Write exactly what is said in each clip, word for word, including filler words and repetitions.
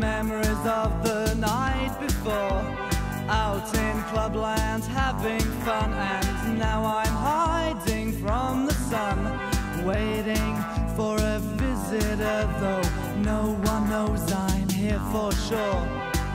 memories of the night before, out in clubland having fun, and now I'm hiding from the sun, waiting for a visitor, though no one knows I'm here for sure.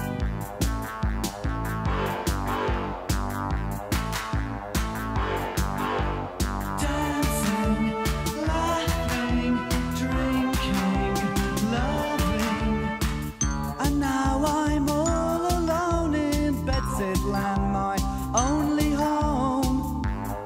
Land, my only home.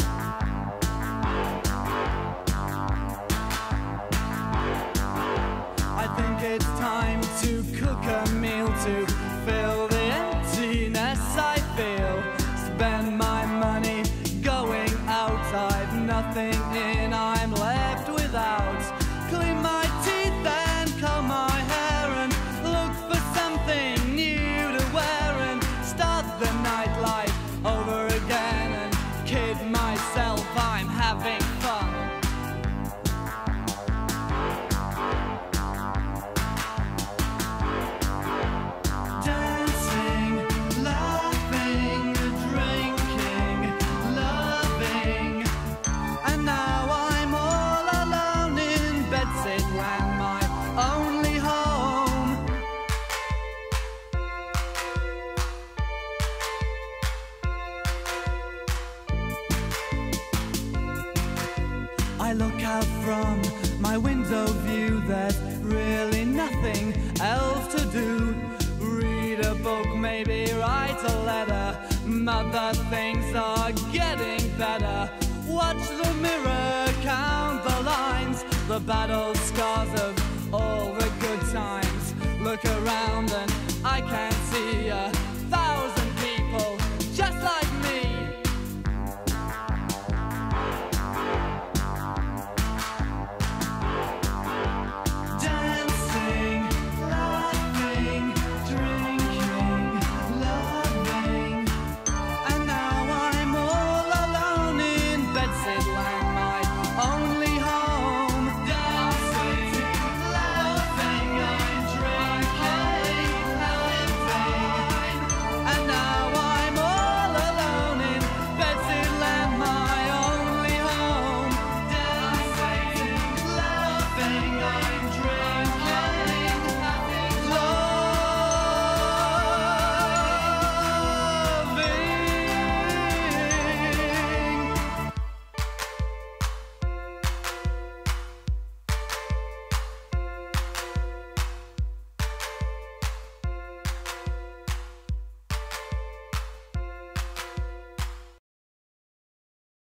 I think it's time to cook a meal to fill the emptiness I feel. Spend my money going out, I've nothing in, I'm left without. Clean my teeth and comb my hair and look for something new to wear, and start the nightlife over again and kid myself I'm having fun. Dancing, laughing, drinking, loving, and now I'm all alone in Bedsidland, my only home. I look out from my window view, there's really nothing else to do. Read a book, maybe write a letter, other things are getting better. Watch the mirror, count the lines, the battle scars of all the good times. Look around and I can't see a